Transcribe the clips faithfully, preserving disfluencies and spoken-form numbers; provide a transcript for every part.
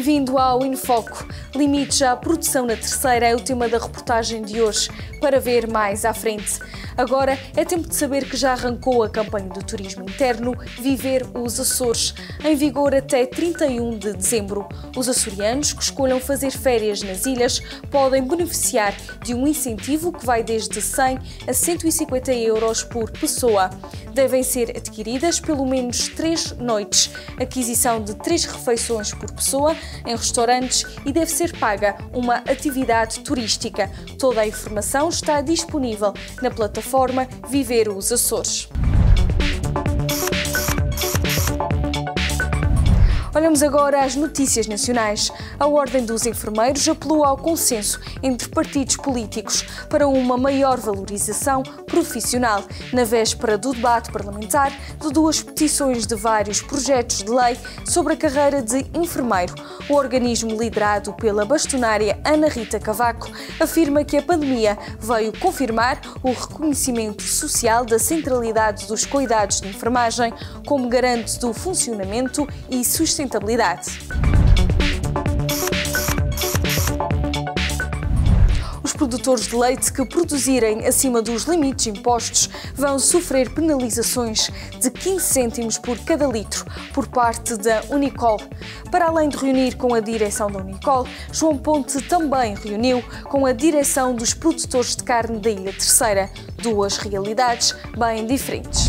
Bem-vindo ao Infoco. Limites à produção na terceira é o tema da reportagem de hoje, para ver mais à frente. Agora é tempo de saber que já arrancou a campanha do turismo interno Viver os Açores, em vigor até trinta e um de dezembro. Os açorianos que escolham fazer férias nas ilhas podem beneficiar de um incentivo que vai desde cem a cento e cinquenta euros por pessoa. Devem ser adquiridas pelo menos três noites, aquisição de três refeições por pessoa em restaurantes e deve ser paga uma atividade turística. Toda a informação está disponível na plataforma Viver os Açores. Olhamos agora às notícias nacionais. A Ordem dos Enfermeiros apelou ao consenso entre partidos políticos para uma maior valorização profissional, na véspera do debate parlamentar de duas petições de vários projetos de lei sobre a carreira de enfermeiro. O organismo liderado pela bastonária Ana Rita Cavaco afirma que a pandemia veio confirmar o reconhecimento social da centralidade dos cuidados de enfermagem como garante do funcionamento e sustentabilidade. Os produtores de leite que produzirem acima dos limites impostos vão sofrer penalizações de quinze cêntimos por cada litro por parte da Unicol. Para além de reunir com a direção da Unicol, João Ponte também reuniu com a direção dos produtores de carne da Ilha Terceira, duas realidades bem diferentes.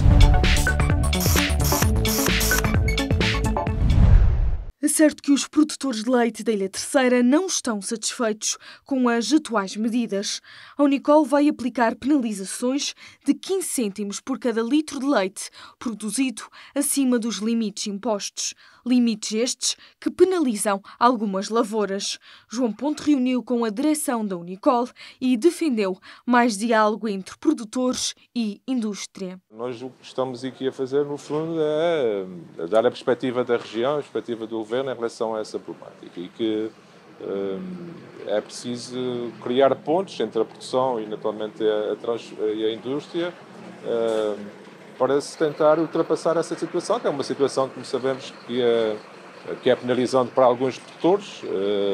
É certo que os produtores de leite da Ilha Terceira não estão satisfeitos com as atuais medidas. A Unicol vai aplicar penalizações de quinze cêntimos por cada litro de leite produzido acima dos limites impostos. Limites estes que penalizam algumas lavouras. João Ponte reuniu com a direção da Unicol e defendeu mais diálogo entre produtores e indústria. Nós o que estamos aqui a fazer, no fundo, é dar a perspectiva da região, a perspectiva do governo em relação a essa problemática e que hum, é preciso criar pontos entre a produção e, naturalmente, a, a, trans, e a indústria hum, para se tentar ultrapassar essa situação, que é uma situação, como sabemos, que é, que é penalizante para alguns produtores.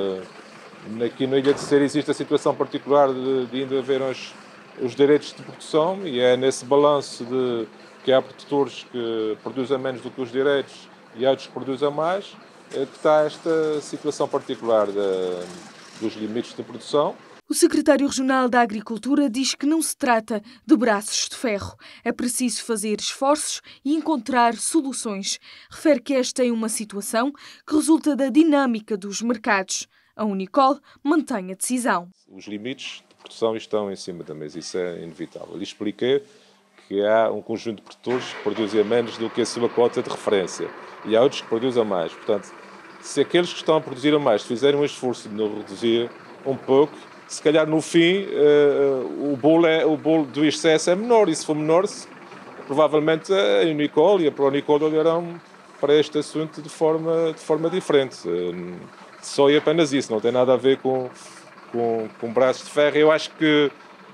Hum, aqui na Ilha Terceira existe a situação particular de, de ainda haver os, os direitos de produção e é nesse balanço de que há produtores que produzem menos do que os direitos e há outros que produzem mais, que está esta situação particular de, dos limites de produção. O secretário regional da Agricultura diz que não se trata de braços de ferro. É preciso fazer esforços e encontrar soluções. Refere que esta é uma situação que resulta da dinâmica dos mercados. A Unicol mantém a decisão. Os limites de produção estão em cima da mesa, isso é inevitável. Eu expliquei que há um conjunto de produtores que produzem menos do que a sua cota de referência e há outros que produzem mais. Portanto, se aqueles que estão a produzir a mais fizerem um esforço de não reduzir um pouco, se calhar no fim uh, o, bolo é, o bolo do excesso é menor, e se for menor, se, provavelmente a Unicol e a ProUnicol olharão para este assunto de forma, de forma diferente. Uh, só e apenas isso, não tem nada a ver com, com, com braços de ferro. Eu acho que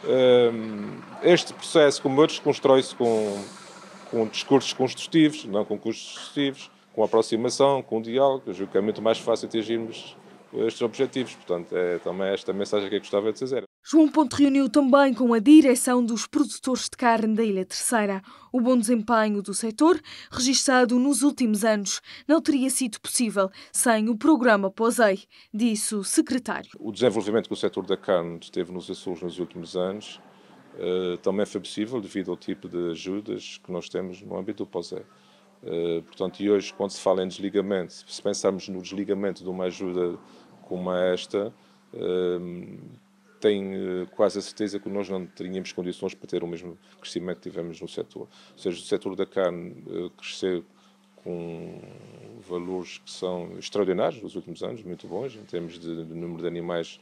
uh, este processo, como outros, constrói-se com, com discursos construtivos, não com custos excessivos, com aproximação, com diálogo. Eu julgo que é muito mais fácil atingirmos estes objetivos. Portanto, é também esta mensagem que eu gostava de dizer. João Ponte reuniu também com a direção dos produtores de carne da Ilha Terceira. O bom desempenho do setor, registado nos últimos anos, não teria sido possível sem o programa POSEI, disse o secretário. O desenvolvimento que o setor da carne teve nos Açores nos últimos anos uh, também foi possível devido ao tipo de ajudas que nós temos no âmbito do POSEI. Uh, portanto, e hoje, quando se fala em desligamento, se pensarmos no desligamento de uma ajuda como esta, uh, tenho uh, quase a certeza que nós não teríamos condições para ter o mesmo crescimento que tivemos no setor. Ou seja, o setor da carne uh, cresceu com valores que são extraordinários nos últimos anos, muito bons, em termos de, de número de animais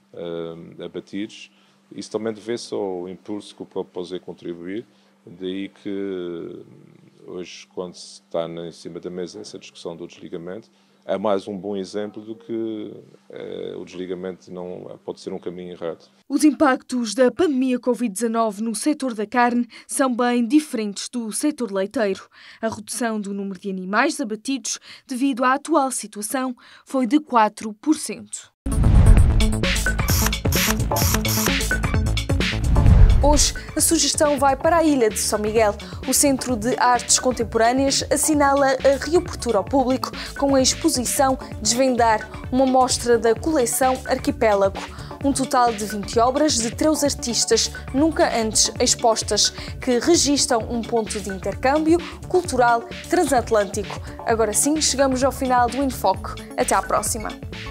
uh, abatidos. Isso também deve-se ao impulso que o próprio POSEI contribuir, daí que hoje, quando se está em cima da mesa essa discussão do desligamento, é mais um bom exemplo do que é, o desligamento não pode ser um caminho errado. Os impactos da pandemia covid dezanove no setor da carne são bem diferentes do setor leiteiro. A redução do número de animais abatidos devido à atual situação foi de quatro por cento. Hoje, a sugestão vai para a Ilha de São Miguel. O Centro de Artes Contemporâneas assinala a reabertura ao público com a exposição Desvendar, uma mostra da coleção Arquipélago. Um total de vinte obras de três artistas nunca antes expostas, que registam um ponto de intercâmbio cultural transatlântico. Agora sim, chegamos ao final do Enfoque. Até à próxima!